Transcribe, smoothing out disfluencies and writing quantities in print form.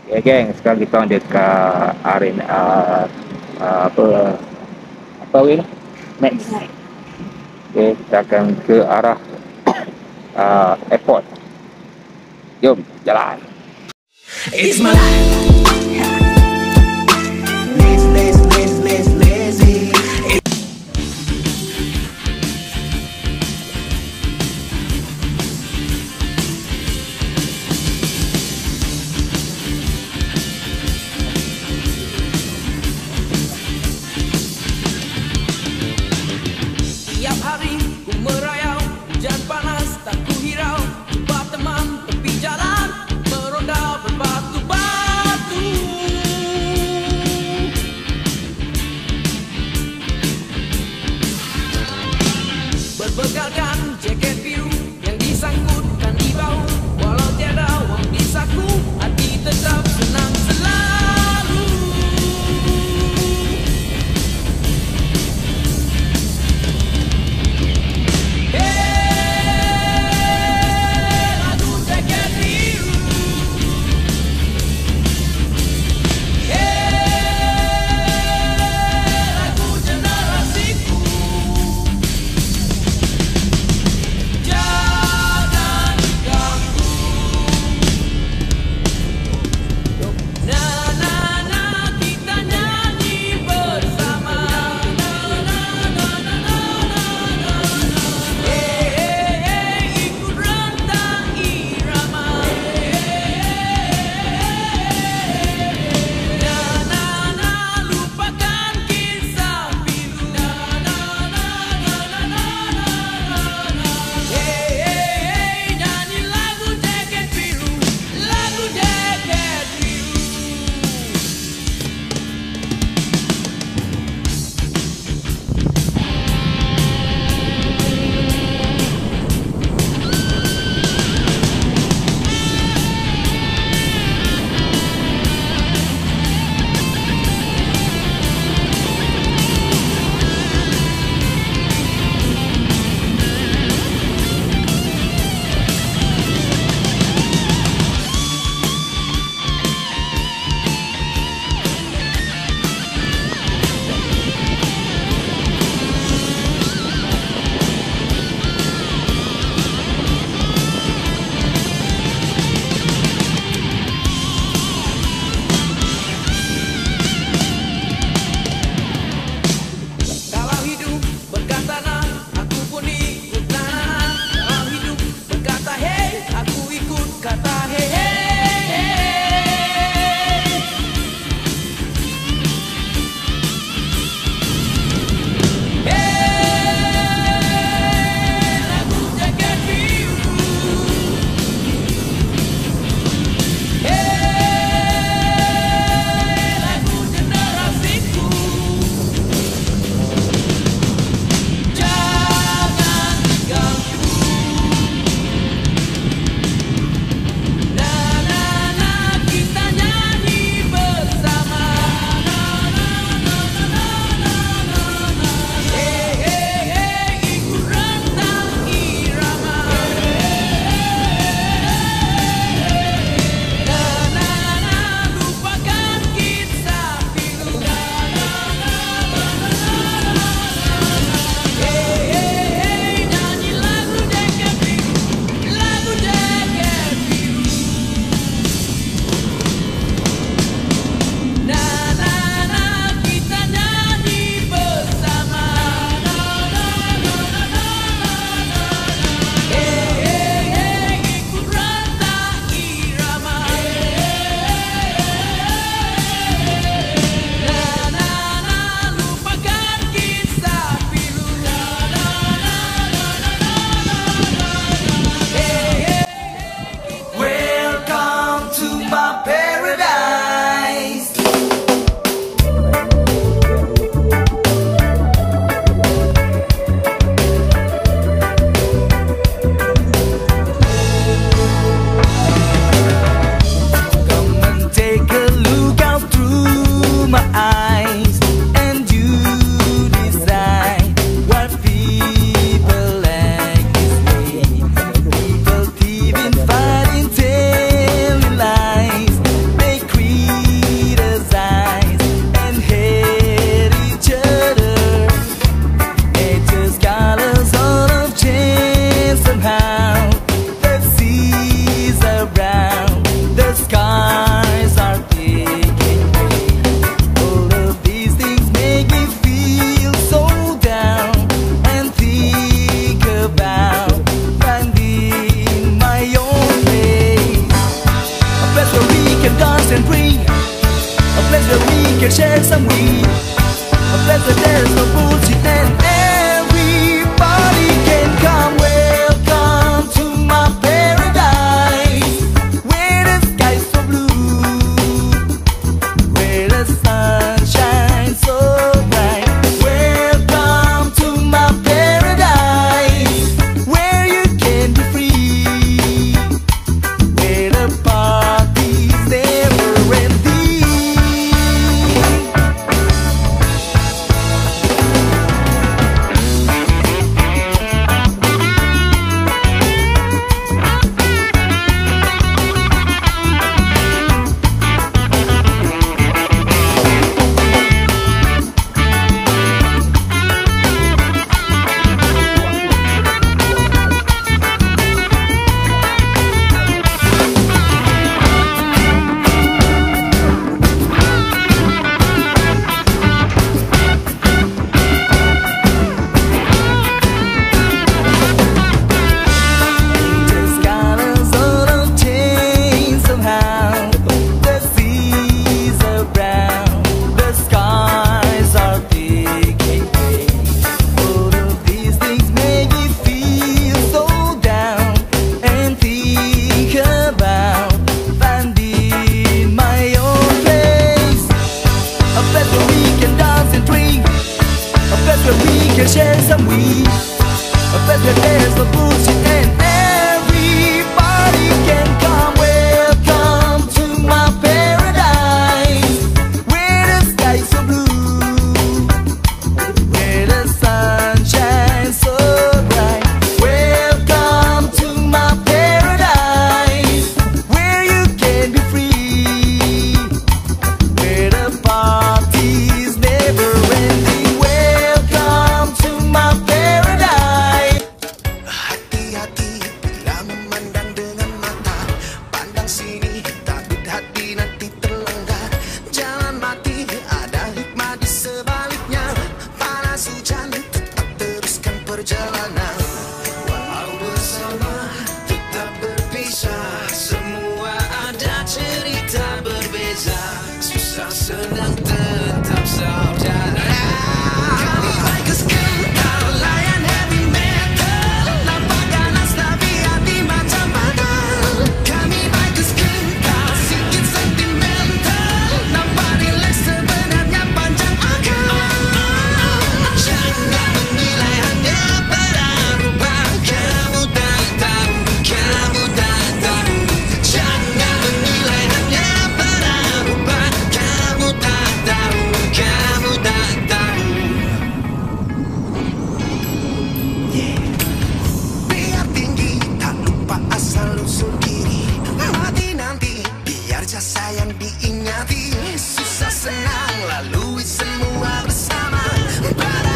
Okay, geng, sekarang kita ada dekat arena apa ni? Max. Okay, kita akan ke arah airport. Jom, jalan. It's my life. Lazy, lazy, lazy, lazy, lazy. Tiap hari ku merayau, hujan panas tak ku hirau. Jumpa teman tepi jalan, meronda berbatu-batu. we can dance and breathe, a place where we can share some weed, a place where there's no bullshit and everybody can come. Welcome to my paradise, where the sky's so blue, where the sun shines so bright. Welcome to my paradise, where you can be free, where the party's never ending. Just colors all don't change somehow. The seas are brown, the skies are thick and gray. All of these things make me feel so down and think about finding my own place. A place where we can dance and drink, a place where we can share some weed, a place where there's no bullshit and everybody can come. Welcome to my paradise, where the sky's so blue, where the sun shines so bright. Welcome to my paradise, where you can be free, where the party's never ending. Welcome to my paradise. Hati-hati bila memandang dengan mata, pandang sini takut hati nanti terlanggar. Jalan mati ada hikmah di sebaliknya, panas hujan tetap teruskan perjalanan. Walau bersama tetap berpisah, semua ada cerita berbeza, susah senang tetap saudara. Kami bikers kental layan heavy metal, nampak ganas tapi hati macam badal. Kami bikers kental sikit sentimental, nampak relax sebenarnya panjang akal. Jangan menilai hanya pada rupa, kamu tak tahu, kamu tak tahu. Jangan menilai hanya pada rupa, kamu tak tahu, kamu tak tahu. Biar tinggi, tak lupa asal usul diri. Mati nanti, biar jasa yang diingati. Susah senang, lalui semua bersama.